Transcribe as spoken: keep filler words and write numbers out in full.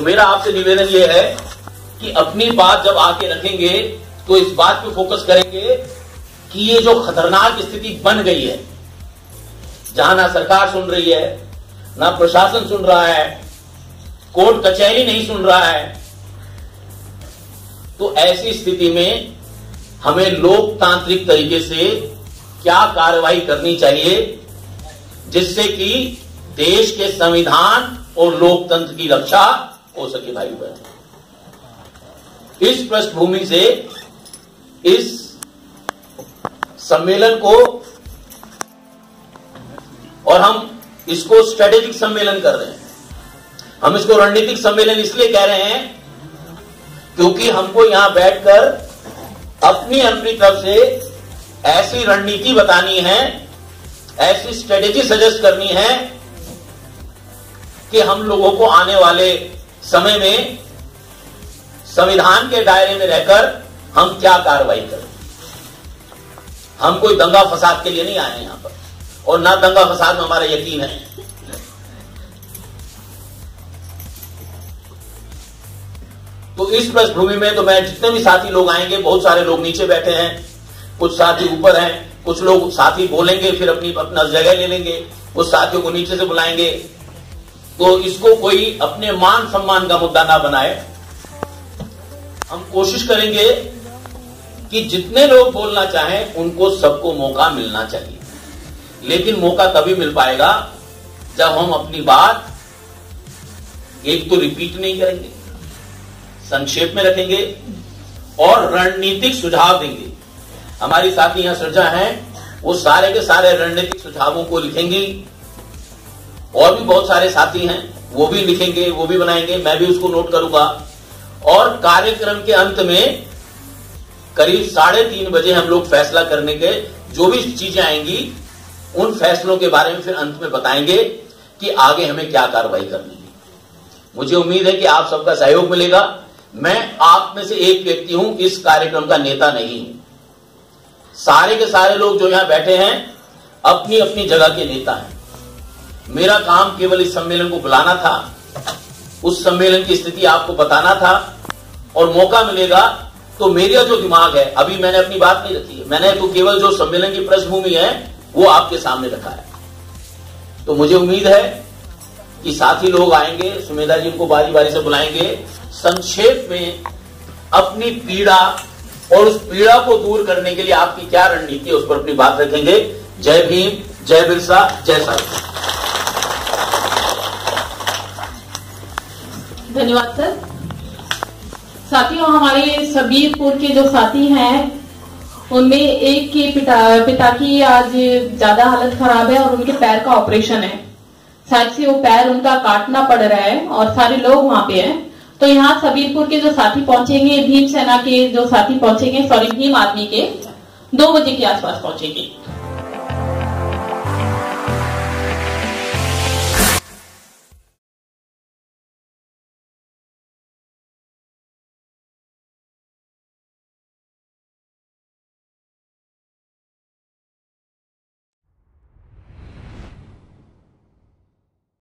मेरा आपसे निवेदन ये है कि अपनी बात जब आके रखेंगे तो इस बात पे फोकस करेंगे कि ये जो खतरनाक स्थिति बन गई है, जहां ना सरकार सुन रही है, ना प्रशासन सुन रहा है, कोर्ट कचहरी नहीं सुन रहा है, तो ऐसी स्थिति में हमें लोकतांत्रिक तरीके से क्या कार्रवाई करनी चाहिए जिससे कि देश के संविधान और लोकतंत्र की रक्षा हो सके। भाई बहन, इस पृष्ठभूमि से इस सम्मेलन को, और हम इसको स्ट्रेटेजिक सम्मेलन कर रहे हैं, हम इसको रणनीतिक सम्मेलन इसलिए कह रहे हैं क्योंकि हमको यहां बैठकर अपनी अपनी तरफ से ऐसी रणनीति बतानी है, ऐसी स्ट्रेटेजी सजेस्ट करनी है कि हम लोगों को आने वाले समय में संविधान के दायरे में रहकर हम क्या कार्रवाई करें। हम कोई दंगा फसाद के लिए नहीं आए यहां पर, और ना दंगा फसाद में हमारा यकीन है। तो इस पृष्ठभूमि में तो मैं, जितने भी साथी लोग आएंगे, बहुत सारे लोग नीचे बैठे हैं, कुछ साथी ऊपर हैं, कुछ लोग साथी बोलेंगे फिर अपनी अपना जगह ले लेंगे, कुछ साथियों को नीचे से बुलाएंगे, तो इसको कोई अपने मान सम्मान का मुद्दा ना बनाए। हम कोशिश करेंगे कि जितने लोग बोलना चाहें उनको सबको मौका मिलना चाहिए, लेकिन मौका तभी मिल पाएगा जब हम अपनी बात एक तो रिपीट नहीं करेंगे, संक्षेप में रखेंगे और रणनीतिक सुझाव देंगे। हमारी साथी यहां सृजा हैं, वो सारे के सारे रणनीतिक सुझावों को लिखेंगी, और भी बहुत सारे साथी हैं वो भी लिखेंगे, वो भी बनाएंगे, मैं भी उसको नोट करूंगा। और कार्यक्रम के अंत में करीब साढ़े तीन बजे हम लोग फैसला करने के जो भी चीजें आएंगी उन फैसलों के बारे में फिर अंत में बताएंगे कि आगे हमें क्या कार्रवाई करनी है। मुझे उम्मीद है कि आप सबका सहयोग मिलेगा। मैं आप में से एक व्यक्ति हूं, इस कार्यक्रम का नेता नहीं हूं। सारे के सारे लोग जो यहां बैठे हैं अपनी अपनी जगह के नेता हैं। मेरा काम केवल इस सम्मेलन को बुलाना था, उस सम्मेलन की स्थिति आपको बताना था, और मौका मिलेगा तो मेरा जो दिमाग है, अभी मैंने अपनी बात नहीं रखी है, मैंने तो केवल जो सम्मेलन की पृष्ठभूमि है वो आपके सामने रखा है। तो मुझे उम्मीद है कि साथी लोग आएंगे, सुमेधा जी को बारी बारी से बुलाएंगे, संक्षेप में अपनी पीड़ा और उस पीड़ा को दूर करने के लिए आपकी क्या रणनीति है उस पर अपनी बात रखेंगे। जय भीम, जय बिरसा, जय साहिब। धन्यवाद सर। साथियों, हमारे सबीरपुर के जो साथी हैं उनमें एक के पिता पिता की आज ज्यादा हालत खराब है और उनके पैर का ऑपरेशन है, शायद से वो पैर उनका काटना पड़ रहा है और सारे लोग वहां पे हैं। तो यहाँ सबीरपुर के जो साथी पहुंचेंगे, भीम सेना के जो साथी पहुंचेंगे, सॉरी भीम आर्मी के, दो बजे के आसपास पहुंचेंगे।